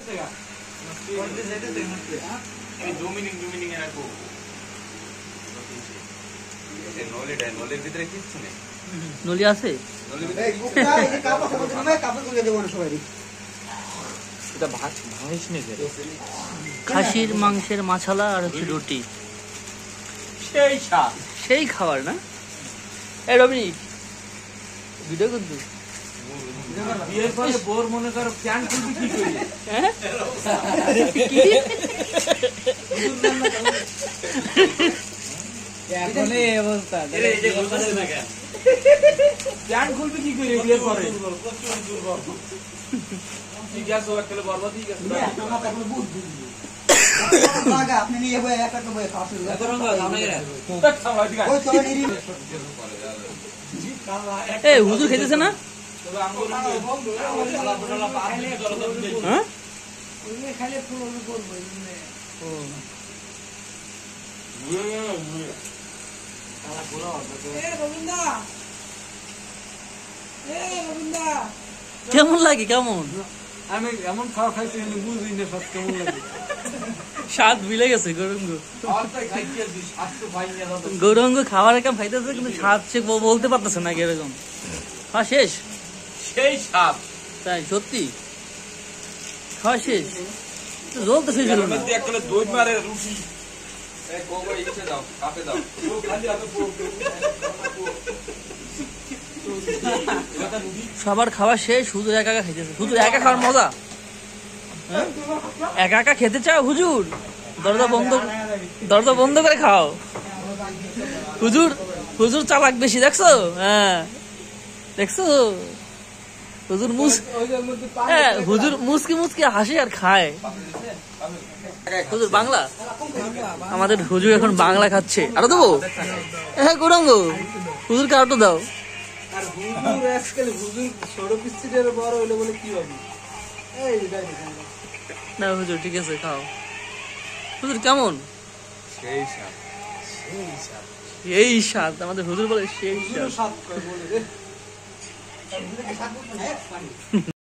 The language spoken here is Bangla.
নলি আছে খাসির মাংসের মাছালা আর হচ্ছে রুটি, সেই খাবার না? এই রবি ভিডিও করতে বিয়ের পরে বোর মনে করো প্যান্ট খুলবি কি করি? হ্যাঁ এখন এই অবস্থা, প্যান্ট খুলবি কি করি বিয়ের পরে? ঠিক আছে খেলে বরবাদ ঠিক আছে আপনি নিয়ে একটা হুজুর খেতেছে না? কেমন লাগে? কেমন আমি এমন খাওয়া খাইছি বুঝি না সব কেমন লাগে। স্বাদ মিলে গেছে গৌরঙ্গ, গৌরঙ্গ খাবারের কাম খাইতেছে কিন্তু স্বাদ সে বলতে পারতেছে না এরকম। খাওয়া শেষ, সেই স্বাদ তাই সত্যি খাওয়া শেষ, জল তো শেষ হলো না। সবার খাওয়া শেষ, হুজুর একা একা খাইতেছে। হুজুর একা খাওয়ার মজা, একা একা খেতে চাও হুজুর? দরজা বন্ধ করে খাও। হুজুর হুজুর চালাক বেশি, দেখছো? হ্যাঁ দেখছো হুজুর হুজুর মুসকি মুসকি হাসি আর খায়। হুজুর বাংলা, আমাদের হুজুর এখন বাংলা খাচ্ছে। আরো দেবো? হ্যাঁ গৌরাঙ্গ হুজুরকে আরো দাও। না হুজুর ঠিক আছে খাও। হুজুর কেমন? এই স্বাদ আমাদের হুজুর বলে সেই স্বাদ।